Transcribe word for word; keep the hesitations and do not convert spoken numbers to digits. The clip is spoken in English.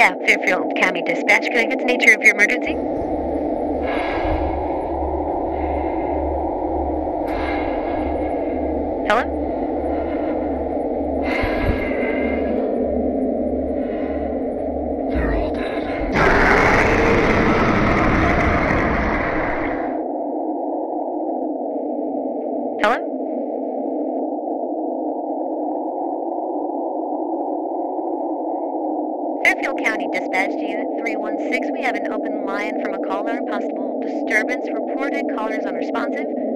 Yeah, Fairfield County Dispatch. Can I get the nature of your emergency? Hello? They're all dead. Hello? Fairfield County Dispatch to Unit three one six. We have an open line from a caller. Possible disturbance reported. Caller is unresponsive.